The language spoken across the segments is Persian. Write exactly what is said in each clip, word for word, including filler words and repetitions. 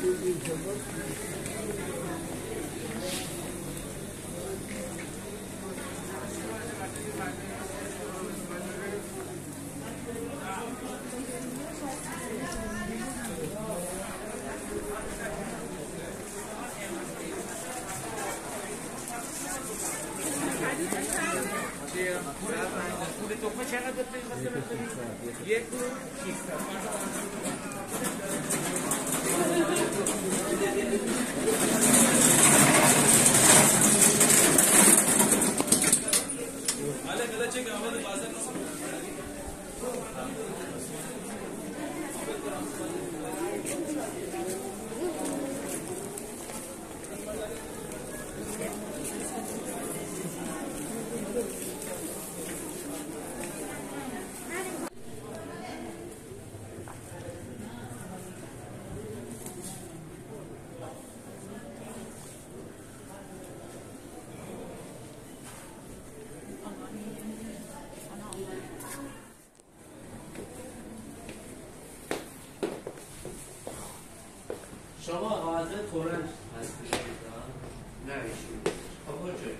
شما آوازه تورنج هستید؟ نه ایشون آقا جایی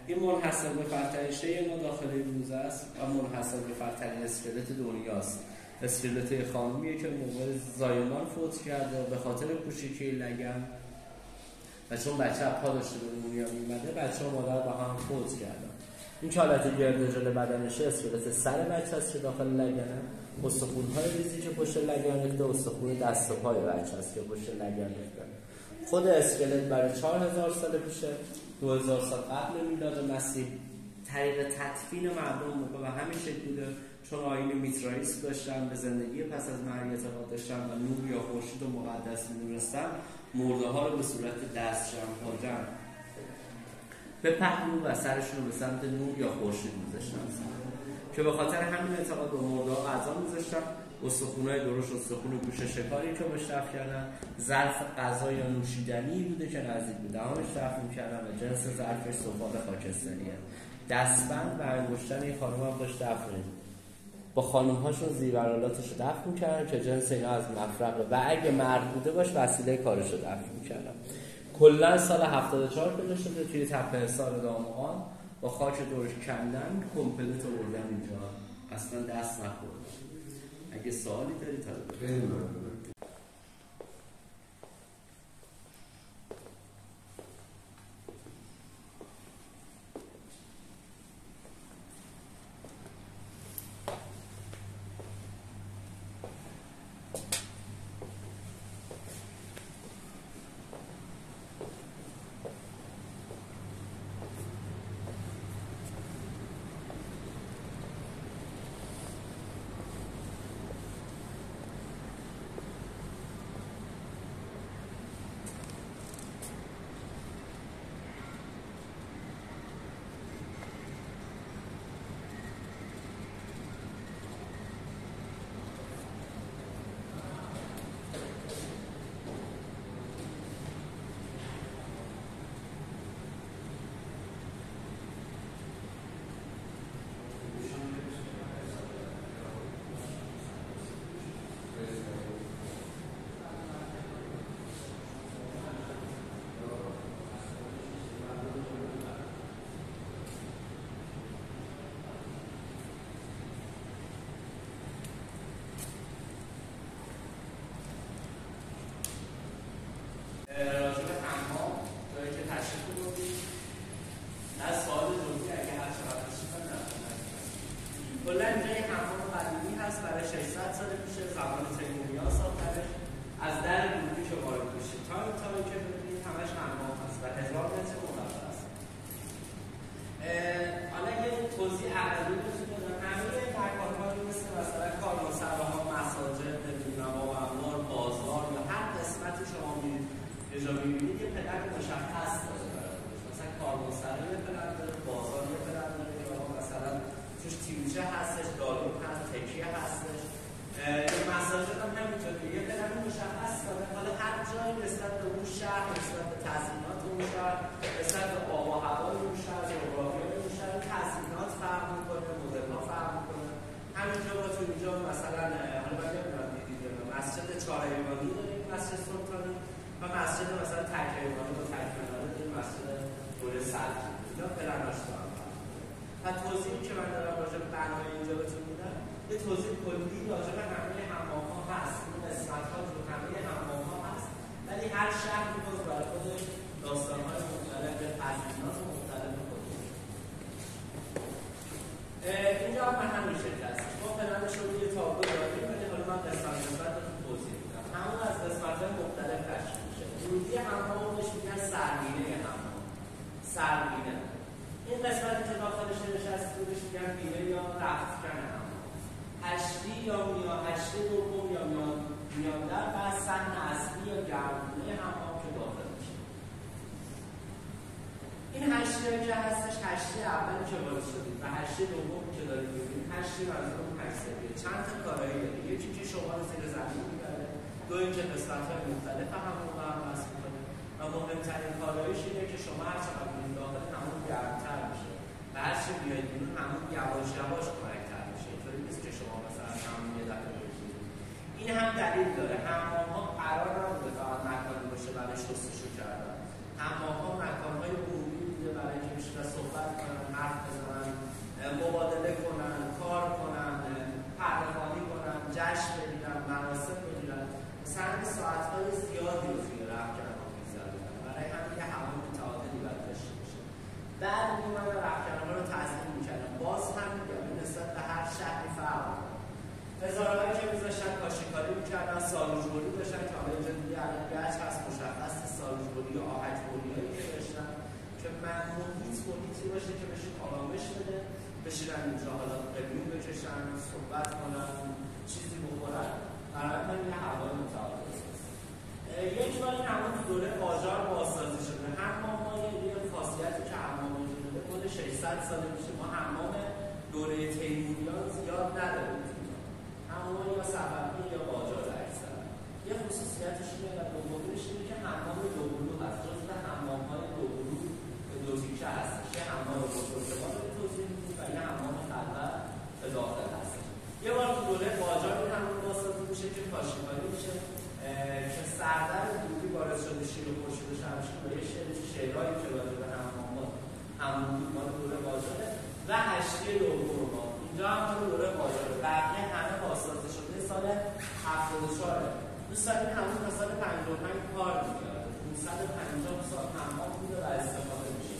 این منحصر به فردترین شیء ما داخل این موزه است و منحصر به فردترین اسکلت دنیاست. اسکلت خانومیه که موقع زایمان فوت کرده به خاطر کوچیکی لگن و چون بچه پا داشته به دنیا میمده بچه و مادر با هم فوت کردن. این که حالت گردجل بدنشه اسکلت سر بچه است که داخل لگنه، استخون‌های ریزی که پشت لگن ریخته، استخون دست و پای بچه است که پشت لگن ریخته. خود اسکلت برای چهار هزار سال پیشه، دو هزار سال قبل میلاد مسیح طریق تدفین مردم موقع و همین شکل بوده، چون آیین میترائیسم داشتن، به زندگی پس از مرگ اعتقاد داشتن و نور یا خورشید و مقدس می‌دونستن، مرده ها رو به صورت دست جمع کردن به پهلو و سرشون رو به سمت نور یا خورشید می‌ذاشتن که به خاطر همین اعتقاد به مرده ها غذا می‌ذاشتن. استخونای درشت، استخون گوشه شکاری که بهش دفن کردن، ظرف غذا یا نوشیدنی بوده که نزدیک به دهانش دفن می‌کردن و جنس ظرفش سفال خاکستریه. دستبند و انگشتن این خانم هم داشت دفن با خانم‌هاشون زیورالاتش رو دفن می‌کردن که جنس اینا از مفرقه و اگه مرد بوده باش وسیله کارش رو دفن می‌کردن. کلا سال هفتاد و چهار پیدا شده توی تپه سال دامغان با خاک دورش کندن کمپلت آوردن اینجا، اصلا دست نخوردن. اگه سوالی داری تا بگید. تیمچه هستش، دارو هست، تکیه هستش. مساجد هم همینطوری یه پلن مشخص داره. حالا هر جایی نسبت به اون شهر، نسبت به تزیینات اون شهر، نسبت به آب و هوای اون شهر، جغرافیای اون شهر، تزیینات فرق میکنه، مدل‌ها فرق میکنه. همینجا با تو اینجا مثلا حالا من نمیدونم دیدید مسجد چهار ایوانی داریم، مسجد سلطانی و مسجد مثلا تک ایوانی با تک مناره داریم، مسجد دوره سلطانی. اینا پلناش دارن. و توضیحی که من دارم راجع به بنای اینجا بهتون میدم، یه توضیح کلی راجع به همه حمام‌ها هست. این قسمت‌ها تو همه حمام‌ها هست. ولی هر شهر باز برای خودش داستان‌های مختلف، تزیینات مختلف خودش. اینجا هم به همین شکل هست. ما پلنش رو یه تابلو داریم، ولی حالا من قسمت قسمت رو توضیح میدم. همون از قسمت‌های مختلف تشکیل میشه. ورودی حمام رو بهش میگن سربینه حمام. سربینه. این قسمتی که داخلش نشسته بودش میگن بینه یا رفتکن حمام. هشتی یا میان هشتی دوم یا میان میان در و سن اصلی یا گرمابه حمام که داخل میشه. این هشتی که هستش، هشتی اولی که وارد شدید و هشتی دوم که دارید میبینید، هشتی منظورم هشتیه. چند تا کارایی داره. یکی که شما رو زیر زمین میبره، دو اینکه قسمت‌های مختلف حمام رو هم وصل میکنه و مهمترین کاراییش اینه که شما هر چقدر میرید داخل حمام گرمتر میشه و هر چه بیاید بیرون حمام یواش یواش خنک‌تر میشه. اینطوری نیست که شما مثلا حمام یه دفعه بگیرید. این هم دلیل داره. حمام‌ها قرار نبوده فقط مکانی باشه برای شستشو کردن. حمام‌ها مکان‌های عمومی بوده برای اینکه بشه صحبت بعد میومدن رختکنها رو تزیین میکردن. باز هم میگم نسبت به هر شهری فرق داره. هزارهایی که میذاشتن کاشیکاری میکردن، سالوجبری داشتن که حالا اینجا دیگه الان گچ هست مشخص، سالوجبری یا آهک‌بریایی که داشتن که من محیط محیطی باشه که بهشون آرامش بده، بشینن اینجا حالا قلیون بکشن، صحبت کنن، چیزی بخورن، برای یه هوای متعادل. یک بار این همون دوره قاجار بازسازی شده. حمام ما یه خاصیتی که حمام وجود داره، کل ششصد ساله میشه ما حمام دوره تیموریان زیاد نداریم. حمام یا صفوی یا قاجار اکثر. یه خصوصیتش اینه و دومیش اینه که حمام دوبلو هست. جزو حمام‌های دوبلو به دو تیکه هست. یه حمام بزرگوار رو توضیح میدیم و یه حمام خلوت به داخل هست. یه بار تو دوره قاجار این حمام بازسازی میشه که کاشیکاری میشه که سردر دوری وارد شده شیر و خورشید و شمشیر با یه شعر شعرهایی که راجع به حمامات همون مال دوره قاجاره و هشتی دوم ما اینجا هم تو دوره قاجاره. بقیه همه بازسازی شده سال هفتاد و چهار. دوستان این همون تا سال پنجاه و پنج کار می‌کرد. پانصد و پنجاه سال حمام بوده و استفاده میشه.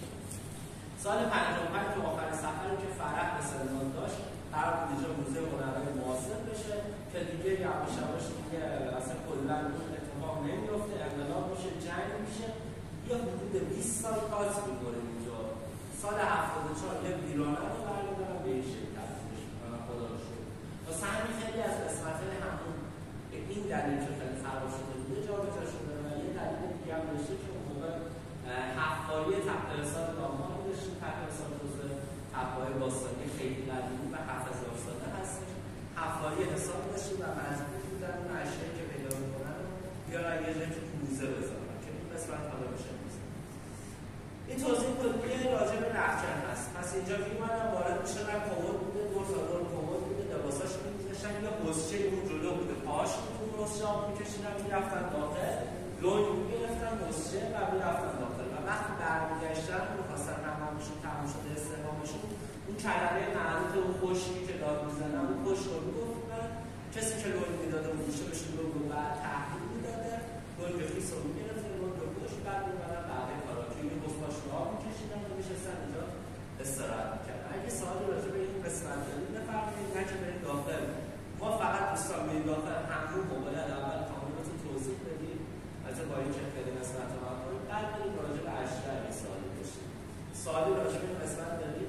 سال پنجاه و پنج تو آخر سفری که فرح به سمنان داشت قرار بود اینجا موزه هنرهای معاصر بشه که دیگه یواش یواش دیگه اصلا کلا اون اتفاق نمیفته، انقلاب میشه، جنگ میشه. یه حدود بیست سال کار می‌کنه اینجا. سال هفتاد و چهار یه ویرانه رو برمی‌دارن به این شکل تبدیلش می‌کنن. خدا رو شکر. واسه همین خیلی از قسمت‌های همون به این دلیل که خیلی خراب شده بوده جابجا شده و یه دلیل دیگه هم داشته که اون موقع حفاری تپه حساب دام‌ها داشتیم. تپه حساب جزء حفاری باستانی خیلی قدیمی و هفت هزار ساله هستش. حفاری حساب داشتیم و مجبور بودن اون اشیایی که پیدا می‌کنن رو بیارن یه جایی که موزه بذارن که این قسمت حالا بشه موزه. این توضیح کلی راجع به رختکن هست. پس اینجا می‌اومدن وارد می‌شدن، کمد بوده، دور تا دور کمد بوده، لباساشون می‌ذاشتن یه حوضچه اون جلو بوده، پاهاشون تو حوضچه آب می‌کشیدن می‌رفتن داخل، لنگ می‌گرفتن حوضچه و می‌رفتن داخل و وقتی برمیگشتن می‌خواستن حمامشون تموم شده استحمامشون اون کلمه معروف اون خشکی که داد می‌زنن اون خشک رو می‌گفتن. کسی که لنگ می‌داده اون گوشه بهش رو بعد تحویل می‌داده، لنگ خیس رو می‌گرفت، لنگ رو گوش بعد می‌بردن بقیه کارا که این حوض‌هاشون آب می‌کشیدن و می‌شستن اینجا استراحت می‌کردن. اگه سوالی راجع به این قسمت دارید بفرمایید، نه که برید داخل. ما فقط دوستان میریم داخل همون موقع اول کاملاتون توضیح بدیم. البته با اینکه خیلی قسمت رو کنیم بعد بریم راجع به اشیاء این سوالی بشیم. سوالی راجع به این قسمت دارید؟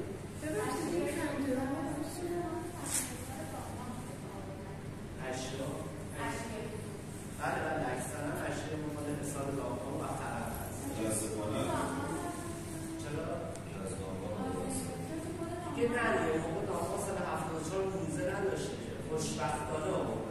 اشیاء بله بله اکثرا اشیاء مال حساب دام‌ها و طرف هست. چرا؟ که نه یه موقع دام‌ها سال هفتاد و چهار موزه نداشته که خوشبختانه آورد